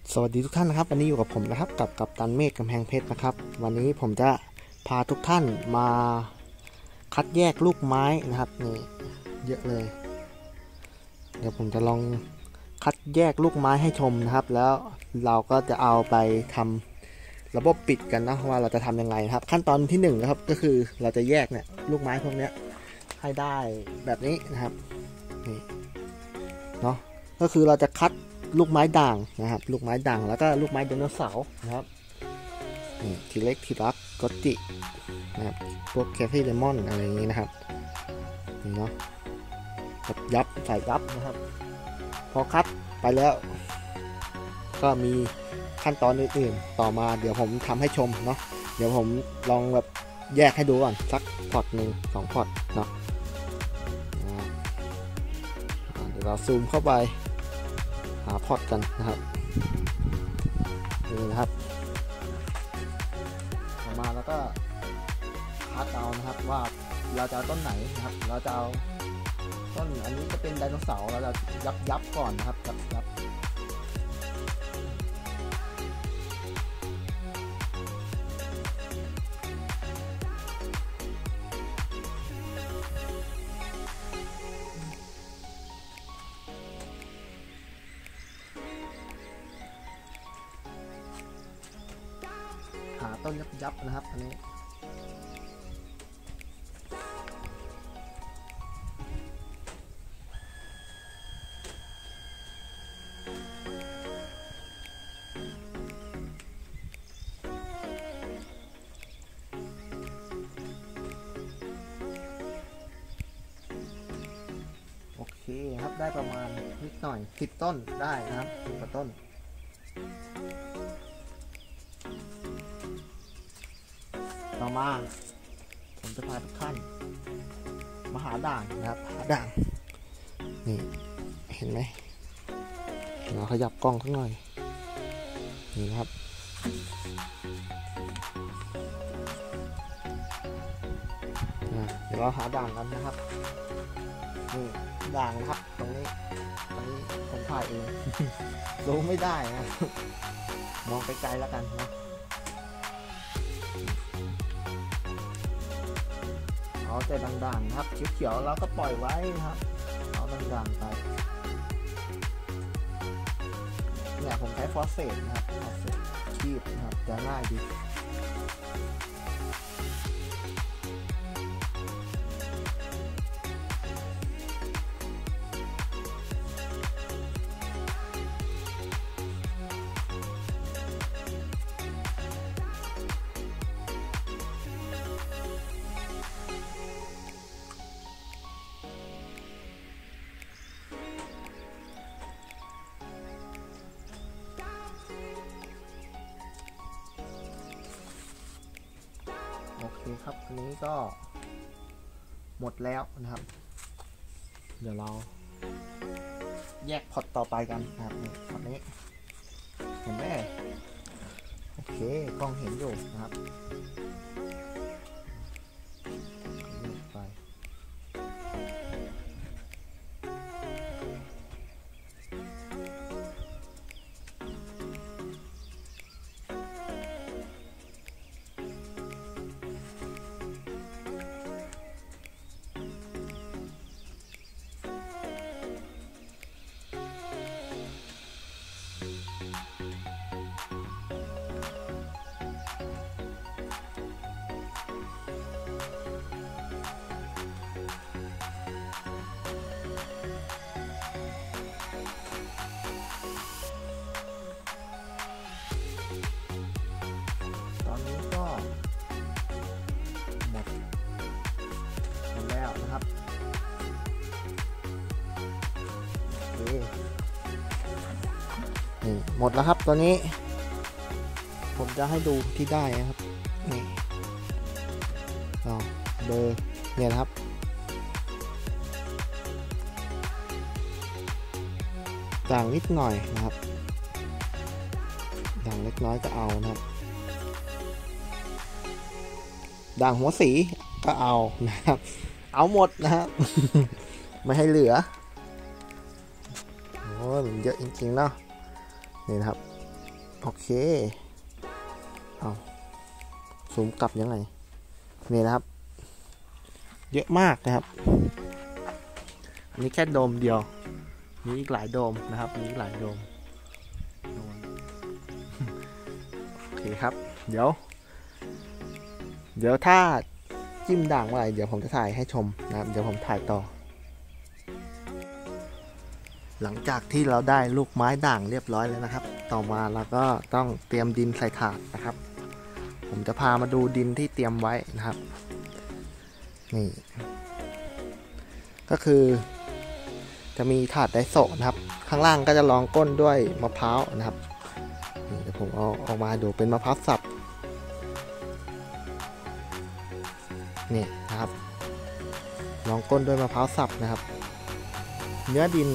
สวัสดีทุกท่านนะครับวันนี้อยู่กับผมนะครับกับกัปตันเมฆกำแพงเพชรนะครับวันนี้ผมจะพาทุกท่านมาคัดแยกลูกไม้นะครับนี่เยอะเลยเดี๋ยวผมจะลองคัดแยกลูกไม้ให้ชมนะครับแล้วเราก็จะเอาไปทำระบบปิดกันนะว่าเราจะทำยังไงครับขั้นตอนที่1นะครับก็คือเราจะแยกเนี่ยลูกไม้พวกนี้ให้ได้แบบนี้นะครับนี่เนาะก็คือเราจะคัดลูกไม้ด่างนะครับลูกไม้ด่างแล้วก็ลูกไม้ไดโนเสาร์นะครับนี่ทีเล็กทีรักกอตจินะครับพวกแคฟฟี่เลมอนอะไรอย่างนี้นะครับนี่เนาะยับใส่ยับนะครับพอคัดไปแล้วก็มีขั้นตอนอื่นๆต่อมาเดี๋ยวผมทำให้ชมเนาะเดี๋ยวผมลองแบบแยกให้ดูก่อนสักพอร์ตหนึ่ง2พอร์ตเนาะเดี๋ยวเราซูมเข้าไปหาพอร์ตกันนะครับนี่นะครับออกมาแล้วก็คัดเอานะครับว่าเราจะเอาต้นไหนนะครับเราจะเอาต้นอันนี้จะเป็นไดโนเสาร์เราจะยับก่อนนะครับยับหาต้นยับนะครับอันนี้โอเคครับได้ประมาณนิดหน่อย10ต้นได้นะครับ10กว่าต้นต่อมาผมจะพาทุกท่านมาหาด่างนะครับหาด่างนี่เห็นไหมเราขยับกล้องสักหน่อยนี่นะครับเดี๋ยวเราหาด่างกันนะครับนี่ด่างนะครับตรงนี้ผมถ่ายเอง ดูไม่ได้นะ มองไกลๆแล้วกันนะเอาแต่ด่างๆครับเขียวๆเราก็ปล่อยไว้นะครับเอาด่างๆไปเนี่ยผมใช้ฟอสเฟตนะครับฟอสเฟตคีบนะครับจะง่ายดีโอเคครับอันนี้ก็หมดแล้วนะครับเดี๋ยวเราแยกพอร์ตต่อไปกันนะครับพอร์ตนี้เห็นไหมโอเคกล้องเห็นอยู่นะครับไปตอนนี้ก็หมดแล้วนะครับโอเคนี่หมดแล้วครับตัวนี้ผมจะให้ดูที่ได้นะครับนี่เบอร์เนี่ยนะครับด่างนิดหน่อยนะครับด่างเล็กน้อยก็เอานะครับด่างหัวสีก็เอานะครับเอาหมดนะครับ ไม่ให้เหลือโอ้ยมันเยอะจริงๆเนาะนี่นะครับโอเคเอาซูมกลับยังไงนี่นะครับเยอะมากนะครับอันนี้แค่โดมเดียวมีอีกหลายโดมนะครับมีอีกหลายโดมโอเคครับเดี๋ยวถ้าจิ้มด่างอะไรเดี๋ยวผมจะถ่ายให้ชมนะครับเดี๋ยวผมถ่ายต่อหลังจากที่เราได้ลูกไม้ด่างเรียบร้อยแล้วนะครับต่อมาเราก็ต้องเตรียมดินใส่ถาดนะครับผมจะพามาดูดินที่เตรียมไว้นะครับนี่ก็คือจะมีถาดไดโซะนะครับข้างล่างก็จะรองก้นด้วยมะพร้าวนะครับเดี๋ยวผมเอาออกมาดูเป็นมะพร้าวสับนี่นะครับรองก้นด้วยมะพร้าวสับนะครับเนื้อดิน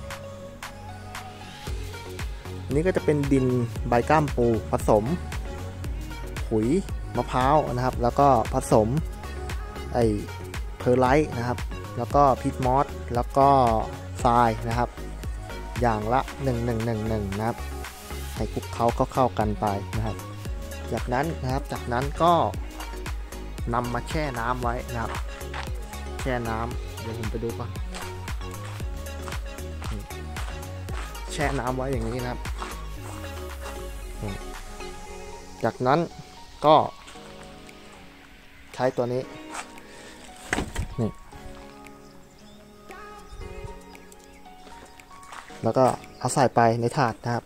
นี่ก็จะเป็นดินใบก้ามปูผสมขุยมะพร้าวนะครับแล้วก็ผสมเพอร์ไลท์นะครับแล้วก็พิทมอสแล้วก็ทรายนะครับอย่างละ1111นะครับให้คลุกเคล้าเข้ากันไปนะครับจากนั้นก็นำมาแช่น้ำไว้นะครับแช่น้ำเดี๋ยวผมไปดูก่อนแช่น้ำไว้อย่างนี้นะครับจากนั้นก็ใช้ตัวนี้นี่แล้วก็เอาใส่ไปในถาดนะครับ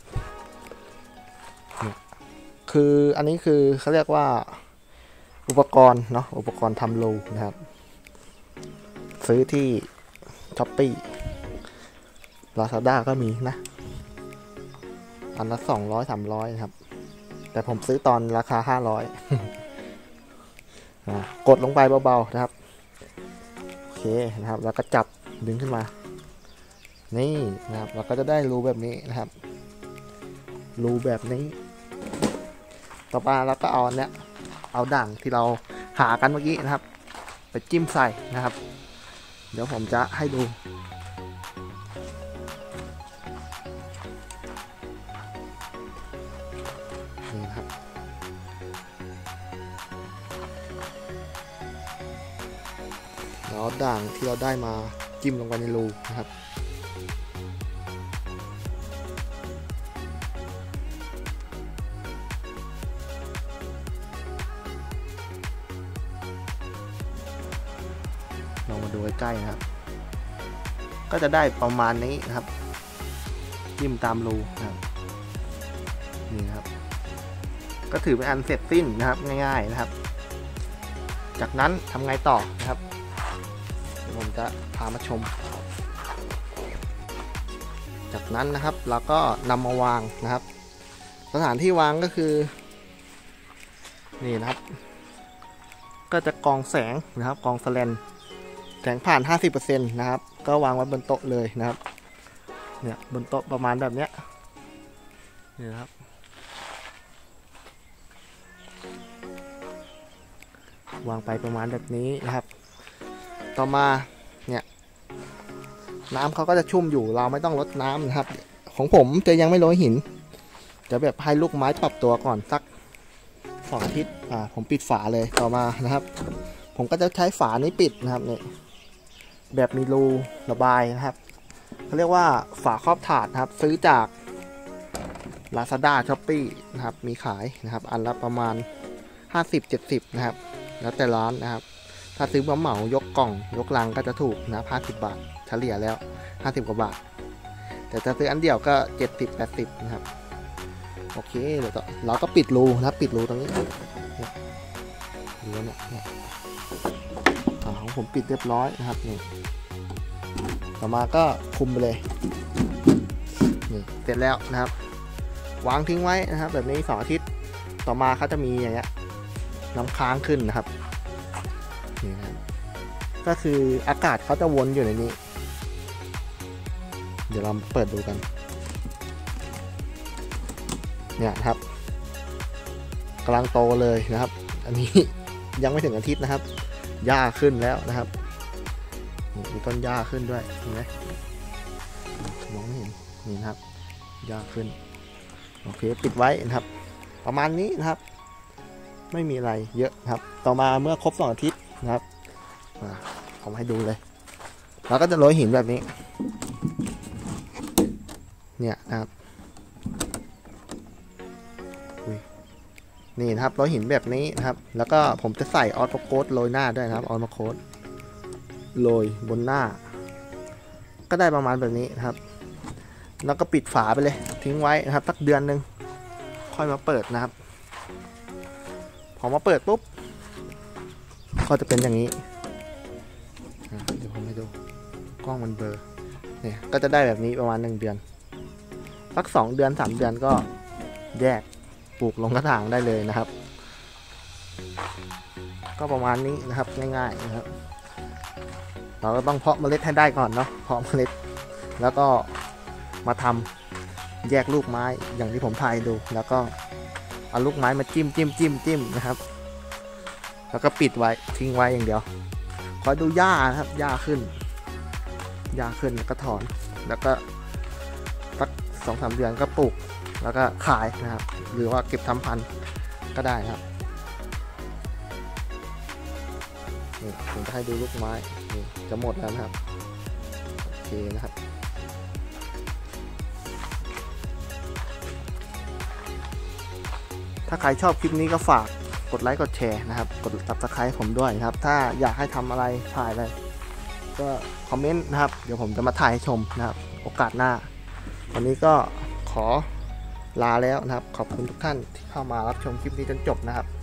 คืออันนี้คือเขาเรียกว่าอุปกรณ์เนาะอุปกรณ์ทำรูนะครับซื้อที่ Shopee Lazada ก็มีนะอันละ200-300นะครับแต่ผมซื้อตอนราคา500กดลงไปเบาๆนะครับโอเคนะครับแล้วก็จับดึงขึ้นมานี่นะครับเราก็จะได้รูแบบนี้นะครับรูแบบนี้ต่อไปเราก็เอาเนี้ยเอาด่างที่เราหากันเมื่อกี้นะครับไปจิ้มใส่นะครับเดี๋ยวผมจะให้ดูนี่นะครับแล้วด่างที่เราได้มาจิ้มลงไปในรูนะครับลองมาดูใกล้ๆนะครับก็จะได้ประมาณนี้นะครับจิ้มตามรูนะครับนี่นะครับก็ถือเป็นอันเสร็จสิ้นนะครับง่ายๆนะครับจากนั้นทำไงต่อนะครับเดี๋ยวผมจะพามาชมจากนั้นนะครับเราก็นำมาวางนะครับสถานที่วางก็คือนี่นะครับก็จะกองแสงนะครับกองแสงผ่าน 50% นะครับก็วางไว้บนโต๊ะเลยนะครับเนี่ยบนโต๊ะประมาณแบบเนี้ยนี่นะครับวางไปประมาณแบบนี้นะครับต่อมาเนี่ยน้ำเขาก็จะชุ่มอยู่เราไม่ต้องรดน้ำนะครับของผมจะยังไม่โรยหินจะแบบให้ลูกไม้ปรับตัวก่อนสัก2 อาทิตย์ผมปิดฝาเลยต่อมานะครับผมก็จะใช้ฝานี้ปิดนะครับเนี่ยแบบมีรูระบายนะครับเขาเรียกว่าฝาครอบถาดนะครับซื้อจาก Lazada Shopee นะครับมีขายนะครับอันละประมาณ50-70นะครับแล้วแต่ร้านนะครับถ้าซื้อเหมายกกล่องยกลังก็จะถูกนะ50 บาทเฉลี่ยแล้ว50 กว่าบาทแต่ถ้าซื้ออันเดียวก็70-80นะครับโอเคเราก็ปิดรูนะครับปิดรูตรงนี้ดูเนี่ยของผมปิดเรียบร้อยนะครับนี่ต่อมาก็คุมไปเลยนี่เสร็จแล้วนะครับวางทิ้งไว้นะครับแบบนี้2 อาทิตย์ต่อมาเขาจะมีอย่างเงี้ยน้ำค้างขึ้นนะครับนี่นะก็คืออากาศเขาจะวนอยู่ในนี้เดี๋ยวเราเปิดดูกันเนี่ยครับกำลังโตเลยนะครับอันนี้ยังไม่ถึงอาทิตย์นะครับหญ้าขึ้นแล้วนะครับมีต้นหญ้าขึ้นด้วยเห็นไหมมองไม่เห็นนี่นะครับหญ้าขึ้นโอเคปิดไว้นะครับประมาณนี้นะครับไม่มีอะไรเยอะนะครับต่อมาเมื่อครบ2 อาทิตย์นะครับผมให้ดูเลยเราก็จะโรยหินแบบนี้เนี่ยนะครับนี่นะครับโรยหินแบบนี้นะครับแล้วก็ผมจะใส่ออโตโค้ดโรยหน้าด้วยนะครับออโตโค้ดโรยบนหน้าก็ได้ประมาณแบบนี้นะครับแล้วก็ปิดฝาไปเลยทิ้งไว้นะครับสักเดือนหนึ่งค่อยมาเปิดนะครับพอมาเปิดปุ๊บก็จะเป็นอย่างนี้เดี๋ยวผมให้ดูกล้องมันเบลอเนี่ยก็จะได้แบบนี้ประมาณ1 เดือนสัก2 เดือน3 เดือนก็แยกปลูกลงกระถางได้เลยนะครับก็ประมาณนี้นะครับง่ายๆนะครับเราก็ต้องเพาะเมล็ดให้ได้ก่อนเนาะเพาะเมล็ดแล้วก็มาทำแยกลูกไม้อย่างที่ผมถ่ายดูแล้วก็เอาลูกไม้มาจิ้มนะครับแล้วก็ปิดไว้ทิ้งไว้อย่างเดียวคอยดูหญ้านะครับหญ้าขึ้นแล้วก็ถอนแล้วก็สัก2-3 เดือนก็ปลูกแล้วก็ขายนะครับหรือว่าเก็บทำพันธุ์ก็ได้ครับนี่ผมจะให้ดูลูกไม้นี่จะหมดแล้วนะครับโอเคนะครับถ้าใครชอบคลิปนี้ก็ฝากกดไลค์กดแชร์นะครับกด Subscribe ผมด้วยนะครับถ้าอยากให้ทำอะไรถ่ายอะไรก็คอมเมนต์นะครับเดี๋ยวผมจะมาถ่ายให้ชมนะครับโอกาสหน้าวันนี้ก็ขอลาแล้วนะครับขอบคุณทุกท่านที่เข้ามารับชมคลิปนี้จนจบนะครับ